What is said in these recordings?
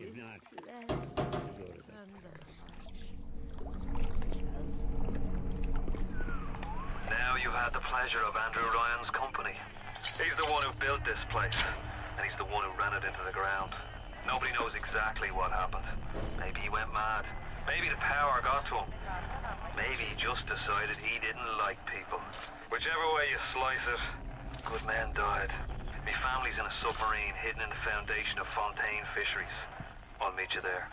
If not, go to bed. Now you've had the pleasure of Andrew Ryan's company. He's the one who built this place, and he's the one who ran it into the ground. Nobody knows exactly what happened. Maybe he went mad. Maybe the power got to him. Maybe he just decided he didn't like people. Whichever way you slice it, good men died. My family's in a submarine hidden in the foundation of Fontaine Fisheries. I'll meet you there.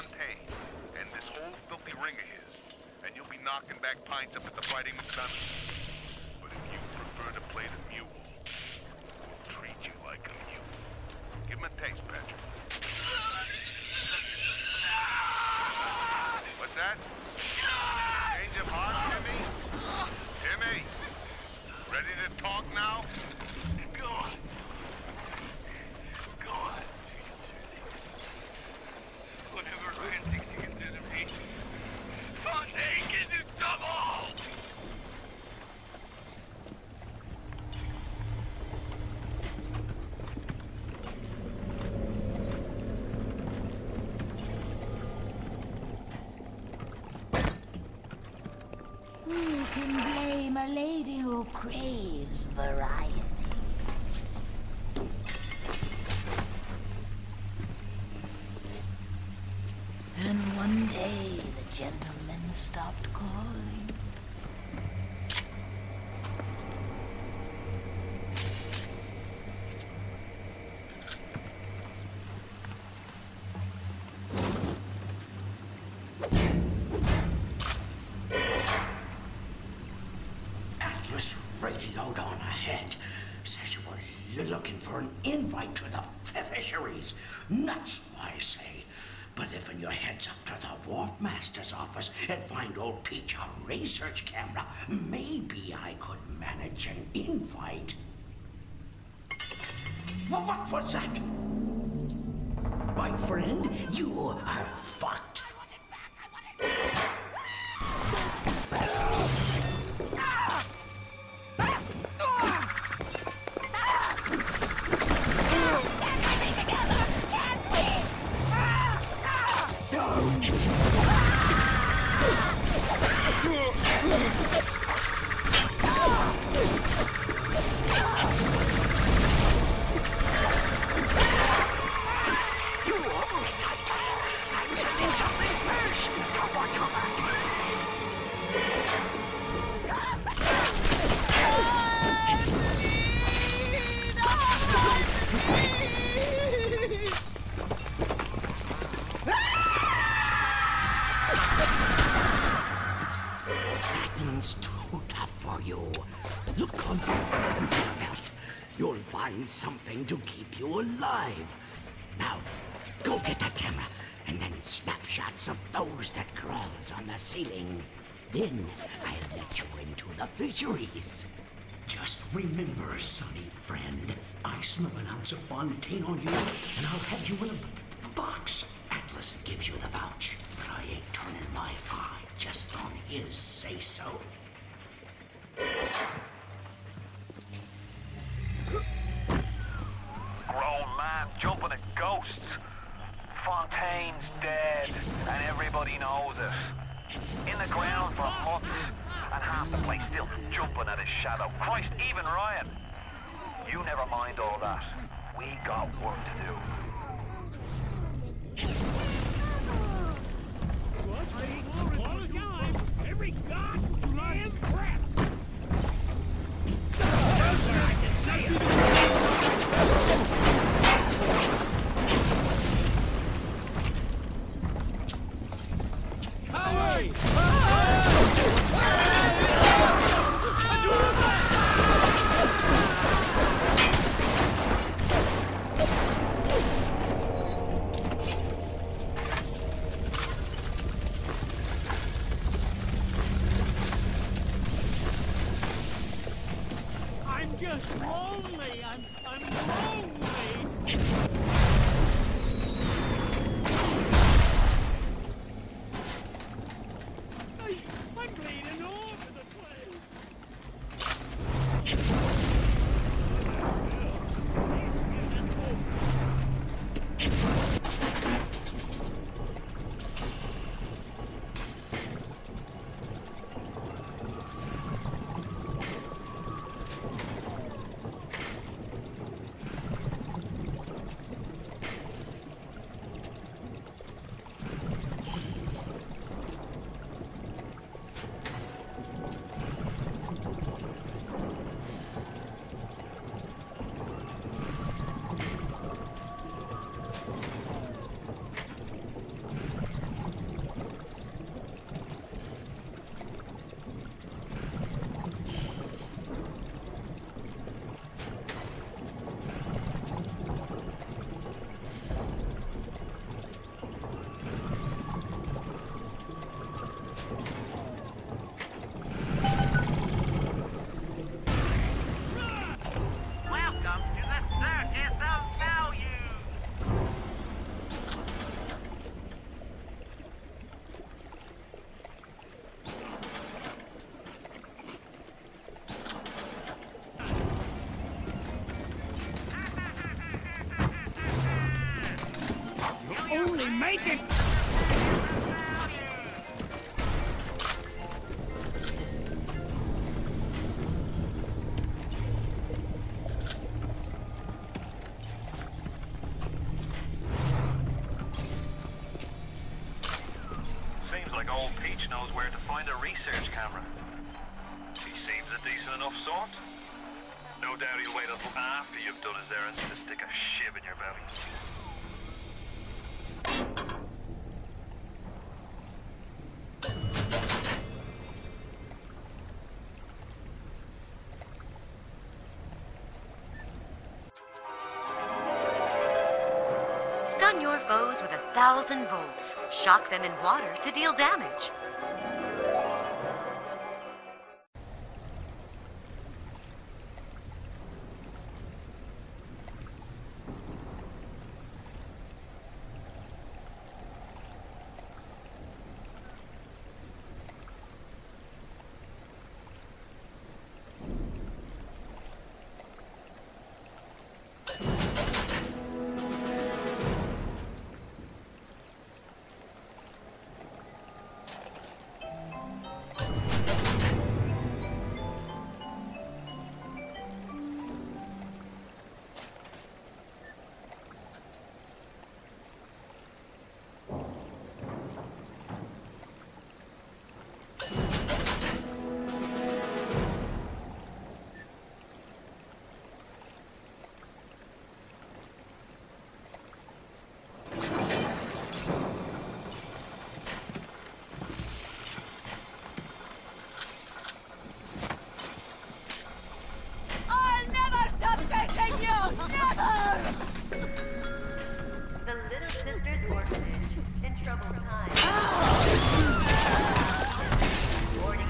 Fontaine and this whole filthy ring of his, and you'll be knocking back pints up at the Fighting McDonald's. But if you prefer to play the mule, we'll treat you like a mule. Give him a taste, Patrick. What's that? Change of heart, Timmy? Timmy? Ready to talk now? Go on. Go on. Whatever Ryan thinks he can do to me, Fontaine can do double! Who can blame a lady who craves variety? And one day the gentleman stopped calling. Atlas radioed on ahead. Says you were looking for an invite to the fisheries. Nuts, I say. But if your heads up to the Warp Master's office and find old Peach a research camera, maybe I could manage an invite. Well, what was that? My friend, you are fucked. Too tough for you. Look on your belt. You'll find something to keep you alive. Now, go get that camera, and then snapshots of those that crawls on the ceiling. Then I'll let you into the fisheries. Just remember, sonny friend, I smell an ounce of Fontaine on you, and I'll have you in a box. Atlas gives you the vouch, but I ain't turning my eye just on his say-so. Grown man jumping at ghosts. Fontaine's dead, and everybody knows it. In the ground for months, and half the place still jumping at his shadow. Christ, even Ryan. You never mind all that. We got work to do. All the time, every goddamn crap. I can see it. Howie! I'm just lonely. I'm lonely. only make it... Seems like old Peach knows where to find a research camera. He seems a decent enough sort. No doubt he'll wait until after you've done his errands to stick a shiv in your belly. Stun your foes with 1,000 volts. Shock them in water to deal damage. I'll never stop chasing you! Never! The Little Sisters Orphanage. In troubled times. Warning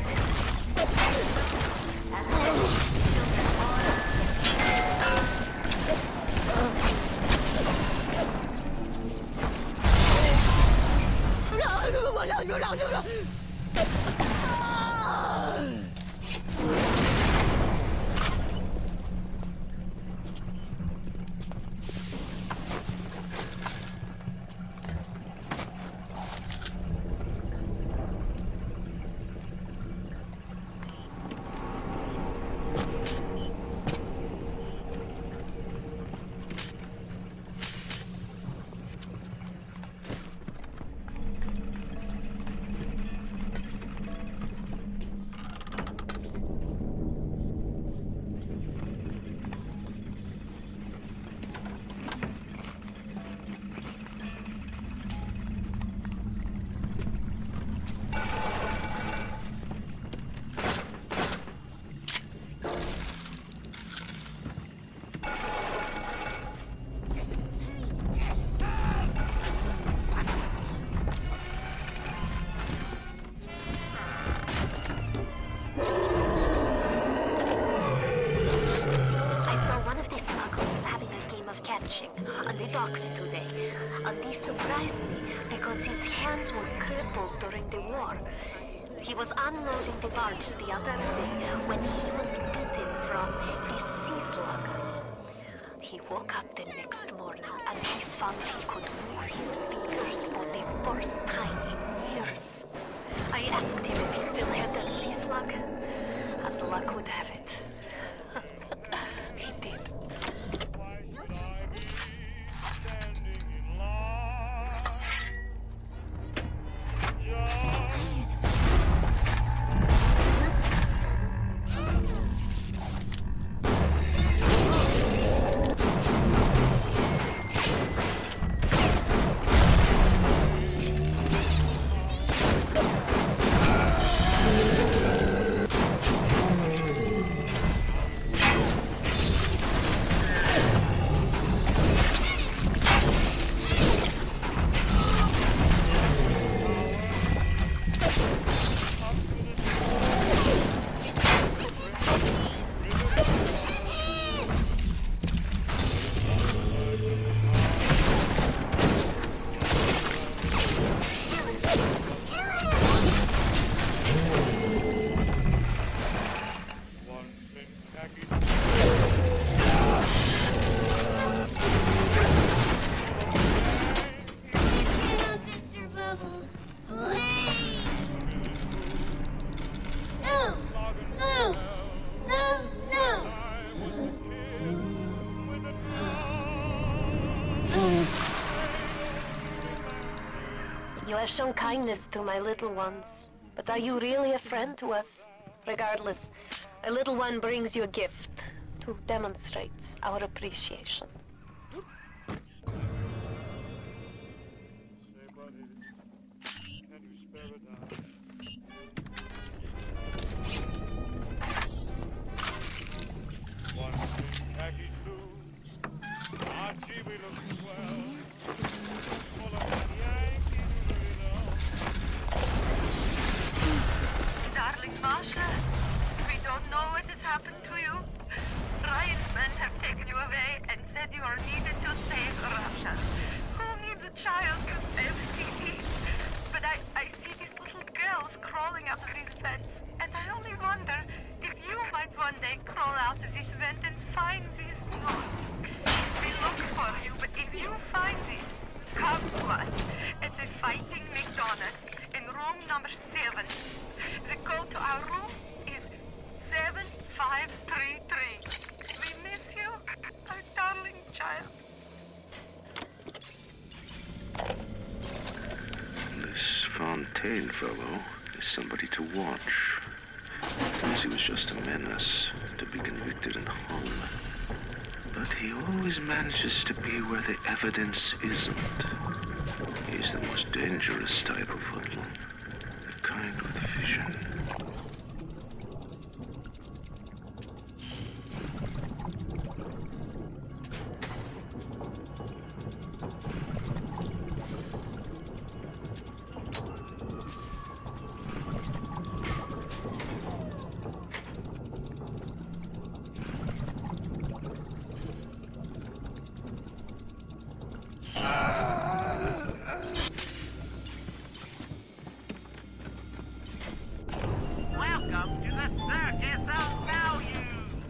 on the docks today. And this surprised me because his hands were crippled during the war. He was unloading the barge the other day when he was bitten from the sea slug. He woke up the next morning and he found he could move his fingers for the first time in years. I asked him if he still had that sea slug. As luck would have it, he did. You have shown kindness to my little ones, but are you really a friend to us? Regardless, a little one brings you a gift to demonstrate our appreciation. Darling Masha, we don't know what has happened to you. Ryan's men have taken you away and said you are needed to save Russia. Who needs a child to save City? But I see these little girls crawling up this fence, and I only wonder if you might one day crawl out of this vent and find these ones. We look for you, but if you find these, come to us. It's a Fighting McDonald's in room number 7. The code to our room is 7533. We miss you, our darling child. This Fontaine fellow is somebody to watch. Since he was just a menace, to be convicted and hung. But he always manages to be where the evidence isn't. He's the most dangerous type of hoodlum. The kind with vision. Welcome to the Circus of Value.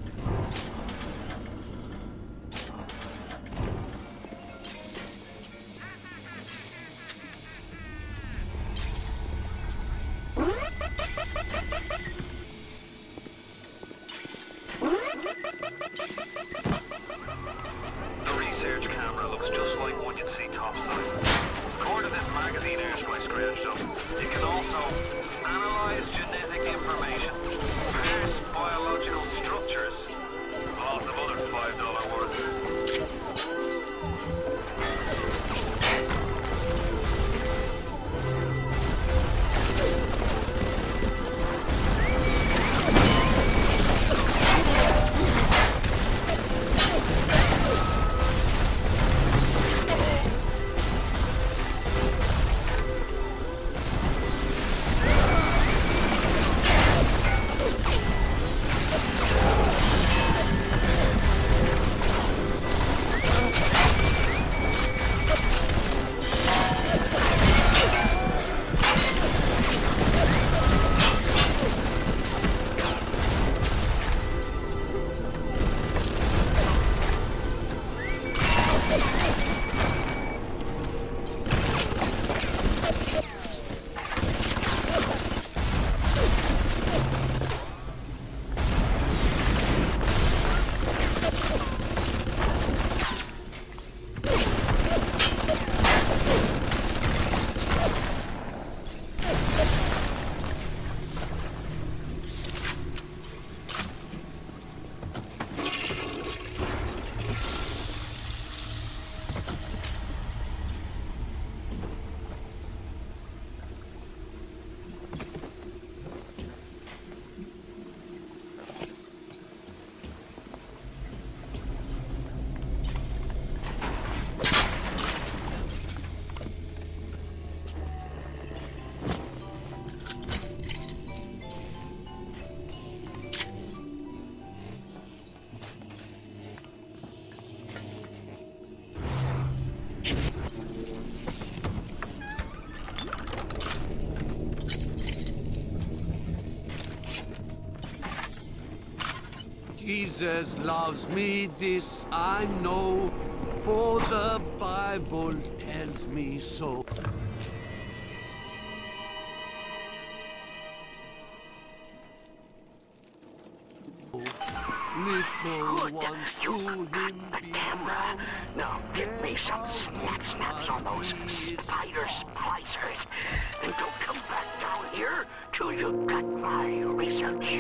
The research camera looks just like one you'd see topside. Coordinate magazine airs my scratched up. You can also analyze genetic information, parse biological structures, lots of other $5 worth. Jesus loves me, this I know, for the Bible tells me so. Little Good. You got the camera. Now give me some snaps on those spider splicers. And don't come back down here till you got my research.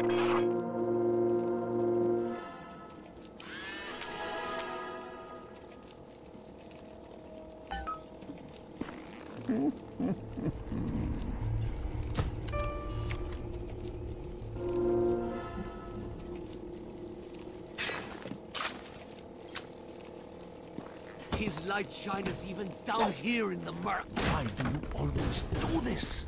His light shineth even down here in the murk. Why do you always do this?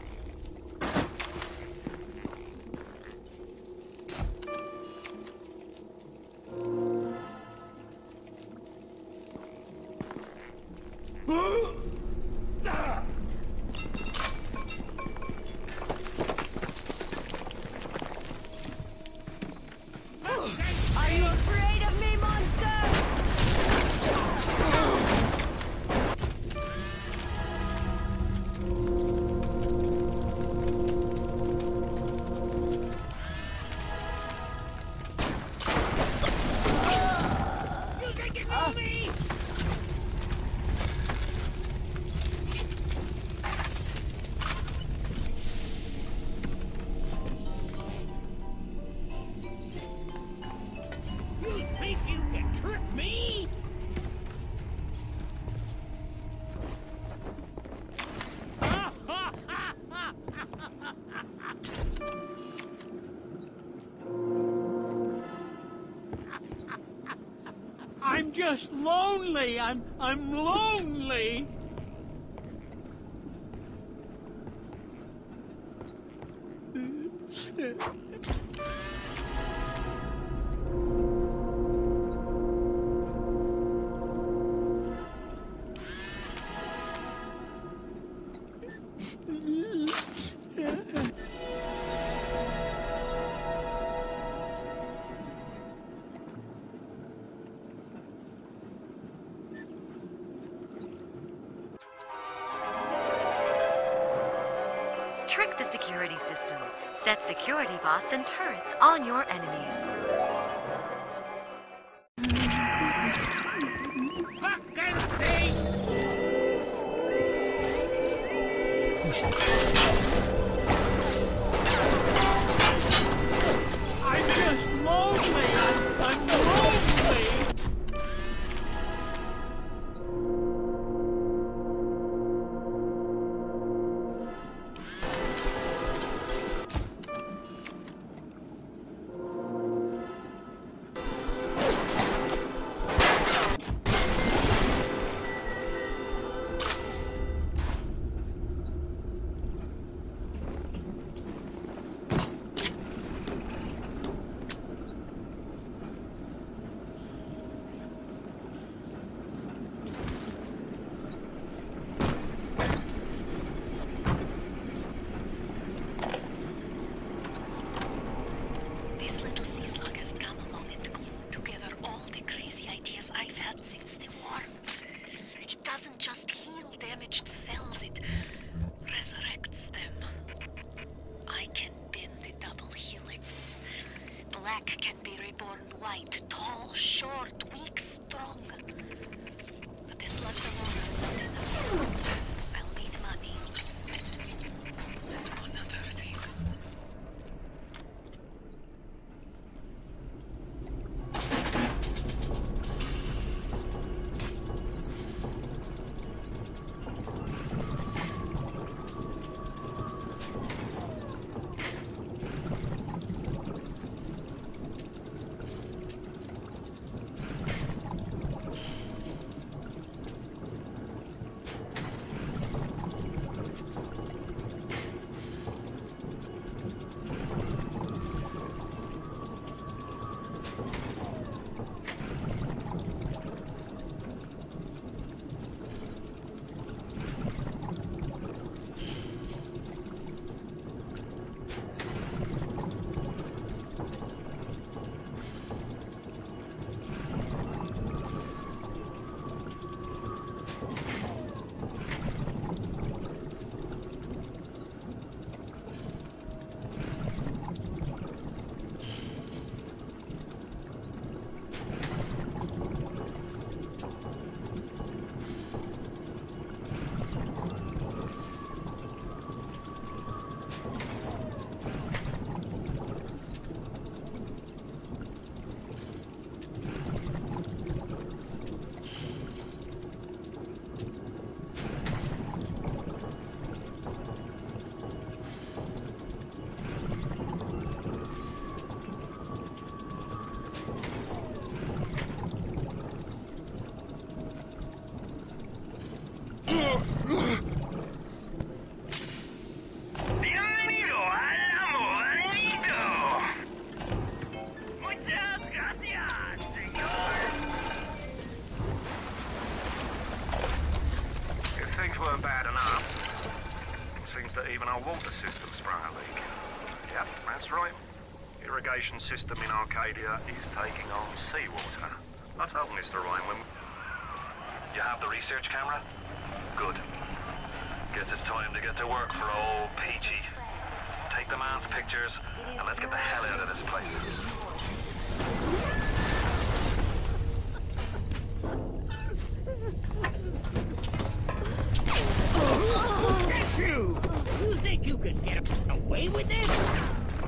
Are you afraid of me, monster? You think you know me? You think you can trick me? I'm just lonely. I'm lonely. Trick the security system. Set security bots and turrets on your enemies. Fucking thing! I'm just lonely. I'm lonely. This little sea slug has come along and glued together all the crazy ideas I've had since the war. It doesn't just heal damaged cells, it resurrects them. I can bend the double helix. Black can be reborn white, tall, short, weak, strong. But the slugs alone are not enough. I'll need money. And another thing. weren't bad enough. It seems that even our water system sprung a leak. Yep, that's right. Irrigation system in Arcadia is taking on seawater. I told Mr. Ryan when... You have the research camera? Good. Guess it's time to get to work for old Peachy. Take the man's pictures, and let's get the hell out of this place. That's you! You think you can get away with this?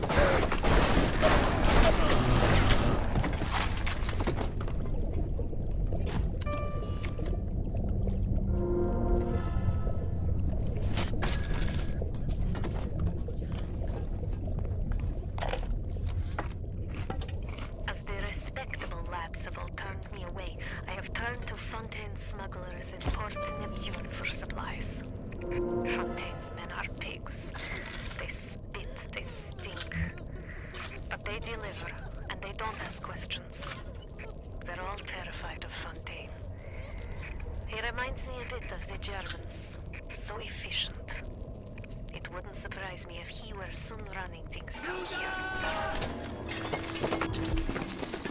Smugglers in Port Neptune for supplies. Fontaine's men are pigs. They spit, they stink. But they deliver, and they don't ask questions. They're all terrified of Fontaine. He reminds me a bit of the Germans. So efficient. It wouldn't surprise me if he were soon running things down here.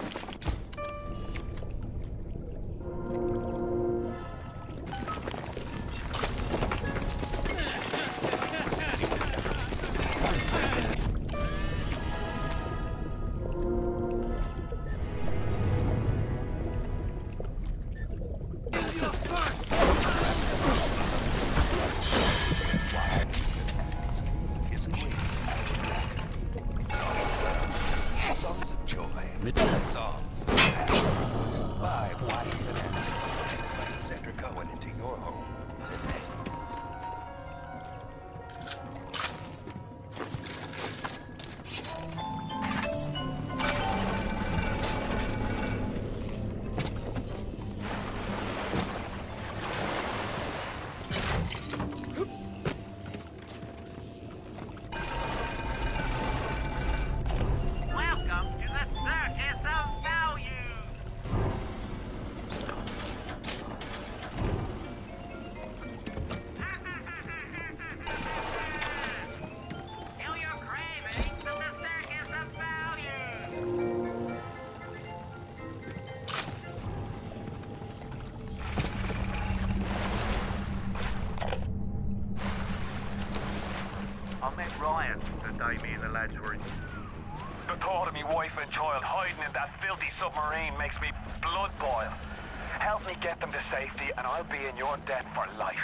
Ryan, the day me and the lads were in... The thought of me wife and child hiding in that filthy submarine makes me blood boil. Help me get them to safety and I'll be in your debt for life.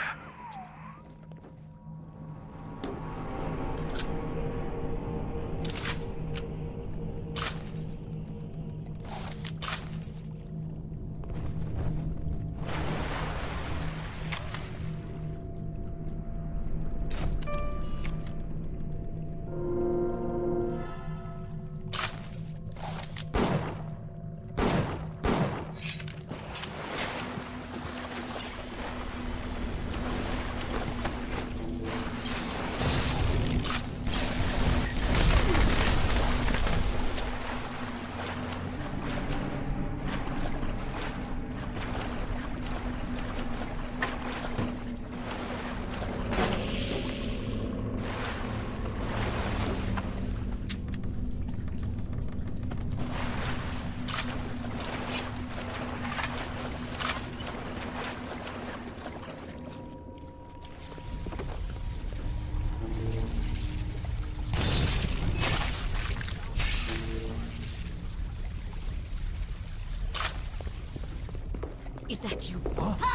Is that you?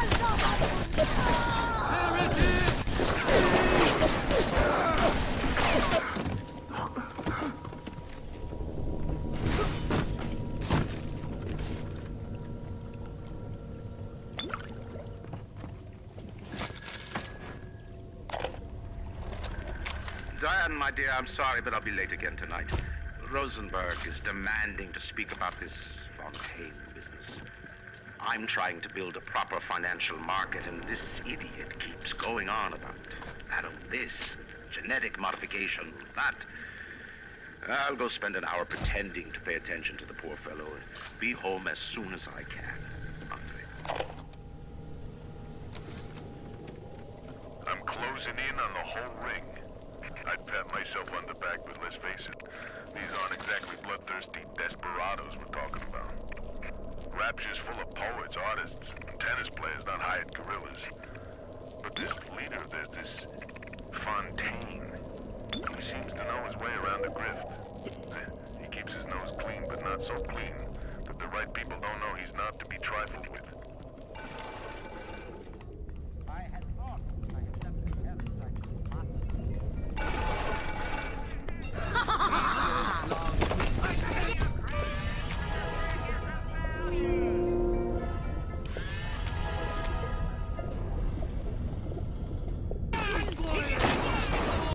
Diane, my dear, I'm sorry, but I'll be late again tonight. Rosenberg is demanding to speak about this Fontaine business. I'm trying to build a proper financial market, and this idiot keeps going on about this, genetic modification, that. I'll go spend an hour pretending to pay attention to the poor fellow and be home as soon as I can. Andre. cruising in on the whole ring. I'd pat myself on the back, but let's face it, these aren't exactly bloodthirsty desperados we're talking about. Rapture's full of poets, artists, and tennis players, not hired guerrillas. But this leader of theirs